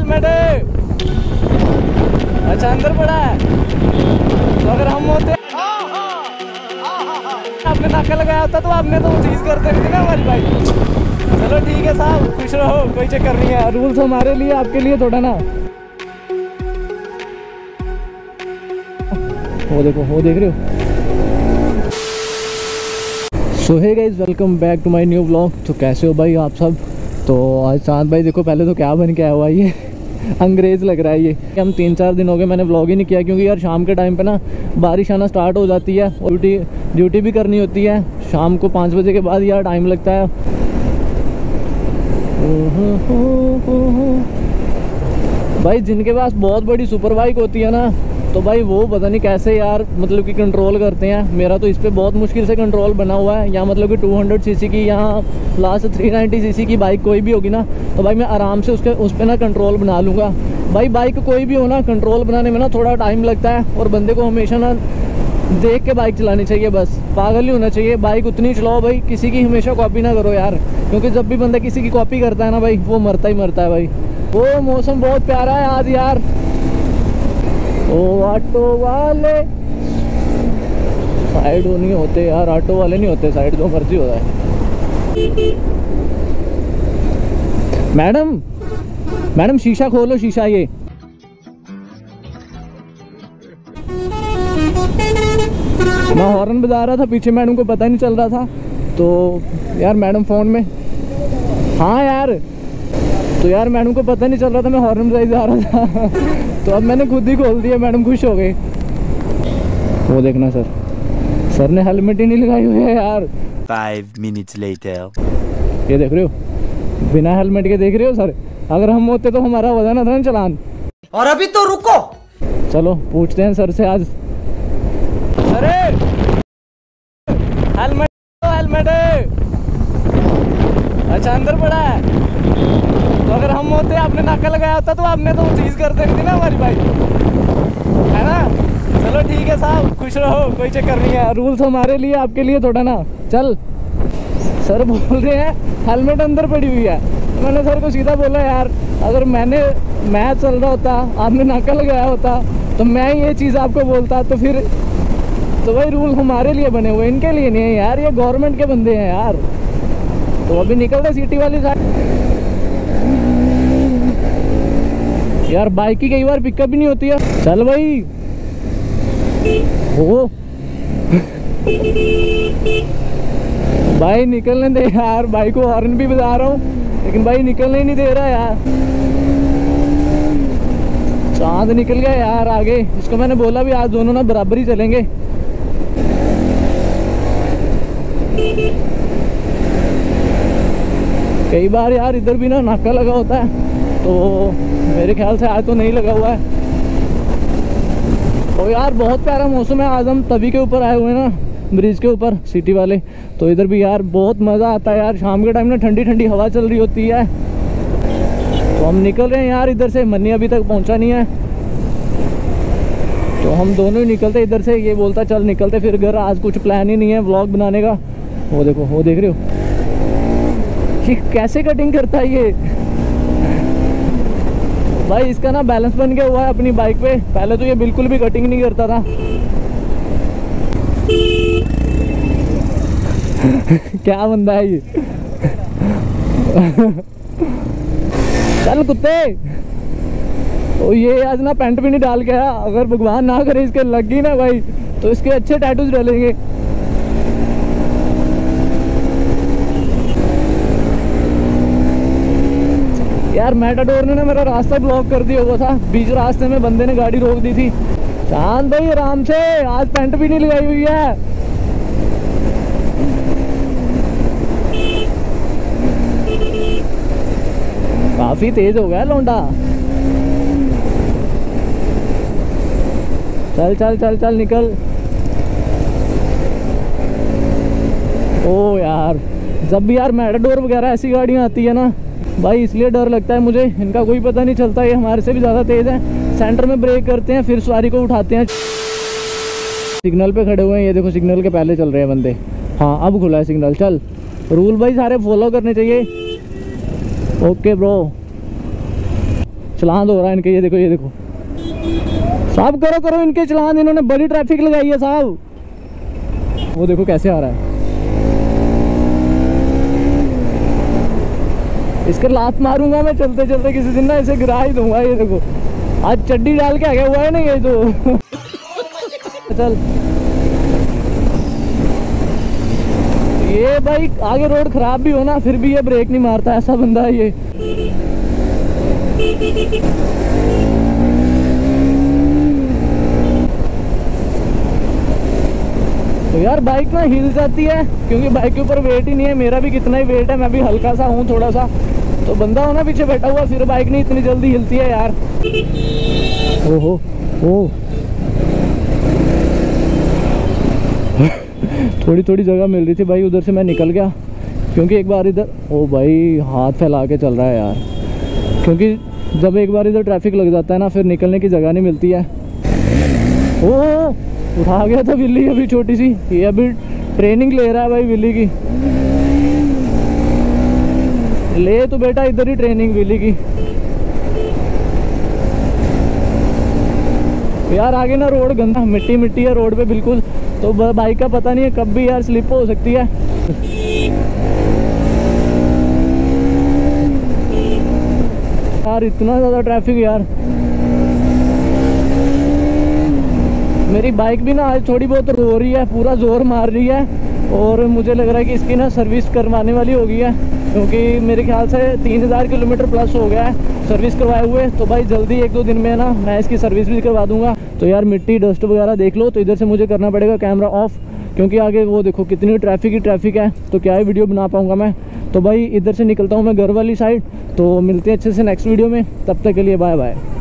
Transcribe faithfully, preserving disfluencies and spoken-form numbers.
Helmet अच्छा अंदर पड़ा है। तो अगर हम होते आपने नाका लगाया होता तो आपने तो चीज कर देनी थी ना हमारी भाई। चलो ठीक है साहब, खुश रहो, कोई चक्कर नहीं है। रूल्स हमारे लिए आपके लिए थोड़ा ना। वो देखो, वो देख रहे हो। So hey guys, welcome back to my new vlog. तो कैसे हो भाई आप सब। तो आज चांद भाई देखो पहले तो क्या बन के आया हुआ ये अंग्रेज़ लग रहा है ये। हम तीन चार दिन हो गए मैंने व्लॉग ही नहीं किया, क्योंकि यार शाम के टाइम पे ना बारिश आना स्टार्ट हो जाती है और ड्यूटी ड्यूटी भी करनी होती है। शाम को पाँच बजे के बाद यार टाइम लगता है। भाई जिनके पास बहुत बड़ी सुपर बाइक होती है ना, तो भाई वो पता नहीं कैसे यार मतलब कि कंट्रोल करते हैं। मेरा तो इस पर बहुत मुश्किल से कंट्रोल बना हुआ है। या मतलब कि टू हंड्रेड सीसी की या लास्ट थ्री नाइन्टी सीसी की बाइक कोई भी होगी ना, तो भाई मैं आराम से उसके उस पर ना कंट्रोल बना लूँगा। भाई बाइक कोई भी हो ना, कंट्रोल बनाने में ना थोड़ा टाइम लगता है। और बंदे को हमेशा ना देख के बाइक चलानी चाहिए, बस पागल नहीं होना चाहिए। बाइक उतनी चलाओ भाई, किसी की हमेशा कॉपी ना करो यार, क्योंकि जब भी बंदा किसी की कॉपी करता है ना भाई, वो मरता ही मरता है भाई। वो मौसम बहुत प्यारा है आज यार। ओ ऑटो वाले साइड वो नहीं होते यार, ऑटो वाले नहीं होते साइड, जो मर्जी होता है। मैडम मैडम शीशा खोलो, शीशा ये। मैं हॉर्न बजा रहा था पीछे, मैडम को पता नहीं चल रहा था। तो यार मैडम फ़ोन में, हाँ यार, तो यार मैडम को पता नहीं चल रहा था मैं हॉर्न बजाई जा रहा था तो अब मैंने खुद ही खोल दिया, मैडम खुश हो गए। वो देखना सर, सर ने हेलमेट ही नहीं लगाई हुई है यार। Five minutes later. ये देख रहे हो, बिना हेलमेट के देख रहे हो सर। अगर हम होते तो हमारा वजन था ना चलान। और अभी तो रुको, चलो पूछते हैं सर से आज। सर हेलमेट हेलमेट अच्छा अंदर पड़ा है। तो अगर हम होते आपने नाका लगाया होता तो आपने तो चीज कर देनी थी ना हमारी भाई, है ना। चलो ठीक है साहब, खुश रहो, कोई चक्कर नहीं है। रूल्स हमारे लिए आपके लिए थोड़ा ना। चल सर बोल रहे हैं हेलमेट अंदर पड़ी हुई है। तो मैंने सर को सीधा बोला यार, अगर मैंने मैच चल रहा होता, आपने नाका लगाया होता, तो मैं ये चीज़ आपको बोलता, तो फिर तो भाई रूल हमारे लिए बने हुए, इनके लिए नहीं है यार। ये गवर्नमेंट के बंदे हैं यार। तो अभी निकलते सिटी वाली साइड। यार बाइक की कई बार पिकअप भी नहीं होती है। चल भाई ओ भाई निकलने दे यार, बाइक को हॉर्न भी बजा रहा हूँ लेकिन भाई निकलने ही नहीं दे रहा यार। चांद निकल गया यार आगे। इसको मैंने बोला भी आज दोनों ना बराबर ही चलेंगे। कई बार यार इधर भी ना नाका लगा होता है, तो मेरे ख्याल से आज तो नहीं लगा हुआ है। तो यार बहुत प्यारा मौसम है। आज हम तवी के ऊपर आए हुए हैं ना, ब्रिज के ऊपर, सिटी वाले। तो इधर भी यार बहुत मज़ा आता है यार। शाम के टाइम ना ठंडी ठंडी हवा चल रही होती है। तो हम निकल रहे हैं यार इधर से। मन्नी अभी तक पहुंचा नहीं है, तो हम दोनों ही निकलते इधर से। ये बोलता चल निकलते फिर घर, आज कुछ प्लान ही नहीं है व्लॉग बनाने का। वो देखो, वो देख रहे हो कि कैसे कटिंग करता है ये भाई। इसका ना बैलेंस बन गया हुआ है अपनी बाइक पे। पहले तो ये बिल्कुल भी कटिंग नहीं करता था क्या बंदा है ये चल कुत्ते। तो ये आज ना पैंट भी नहीं डाल के आया। अगर भगवान ना करे इसके लग गई ना भाई, तो इसके अच्छे टैटूज डालेंगे। यार मैटाडोर ने ना मेरा रास्ता ब्लॉक कर दिया हुआ था। बीच रास्ते में बंदे ने गाड़ी रोक दी थी। चांद भाई आराम से, आज पैंट भी नहीं लगाई हुई है। काफी तेज हो गया लौंडा। चल चल चल चल निकल। ओ यार जब भी यार मैटाडोर वगैरह ऐसी गाड़ियाँ आती है ना भाई, इसलिए डर लगता है मुझे। इनका कोई पता नहीं चलता, ये हमारे से भी ज़्यादा तेज़ है। सेंटर में ब्रेक करते हैं, फिर सवारी को उठाते हैं। सिग्नल पे खड़े हुए हैं, ये देखो सिग्नल के पहले चल रहे हैं बंदे। हाँ अब खुला है सिग्नल। चल रूल भाई सारे फॉलो करने चाहिए। ओके ब्रो, चलान हो रहा है इनके, ये देखो ये देखो साहब, करो करो इनके चलान, इन्होंने बड़ी ट्रैफिक लगाई है साहब। वो देखो कैसे आ रहा है, इसके लात मारूंगा मैं चलते चलते किसी दिन ना, इसे गिरा ही दूंगा। ये देखो आज चड्डी डाल के आगे हुआ है ना ये तो चल ये भाई आगे रोड खराब भी हो ना फिर भी ये ब्रेक नहीं मारता, ऐसा बंदा है ये। तो यार बाइक ना हिल जाती है क्योंकि बाइक के ऊपर वेट ही नहीं है, मेरा भी कितना ही वेट है, मैं भी हल्का सा हूँ थोड़ा सा, तो बंदा हो ना पीछे बैठा हुआ फिर बाइक नहीं इतनी जल्दी हिलती है यार। ओहो ओ थोड़ी थोड़ी जगह मिल रही थी भाई, उधर से मैं निकल गया क्योंकि एक बार इधर, ओ भाई हाथ फैला के चल रहा है यार, क्योंकि जब एक बार इधर ट्रैफिक लग जाता है ना फिर निकलने की जगह नहीं मिलती है। ओ उठा गया था बिल्ली अभी छोटी सी, ये अभी ट्रेनिंग ले रहा है भाई बिल्ली की, ले तो बेटा इधर ही ट्रेनिंग बिल्ली की। यार आगे ना रोड गंदा, मिट्टी मिट्टी है रोड पे बिल्कुल, तो बाइक का पता नहीं है कब भी यार स्लिप हो सकती है। यार इतना ज़्यादा ट्रैफिक यार, मेरी बाइक भी ना आज थोड़ी बहुत रो रही है, पूरा जोर मार रही है, और मुझे लग रहा है कि इसकी ना सर्विस करवाने वाली हो गई है, क्योंकि मेरे ख्याल से तीन हज़ार किलोमीटर प्लस हो गया है सर्विस करवाए हुए। तो भाई जल्दी एक दो दिन में ना मैं इसकी सर्विस भी करवा दूंगा। तो यार मिट्टी डस्ट वगैरह देख लो, तो इधर से मुझे करना पड़ेगा कैमरा ऑफ, क्योंकि आगे वो देखो कितनी ट्रैफिक ही ट्रैफिक है, तो क्या ही वीडियो बना पाऊँगा मैं। तो भाई इधर से निकलता हूँ मैं घर वाली साइड, तो मिलते हैं अच्छे से नेक्स्ट वीडियो में, तब तक के लिए बाय बाय।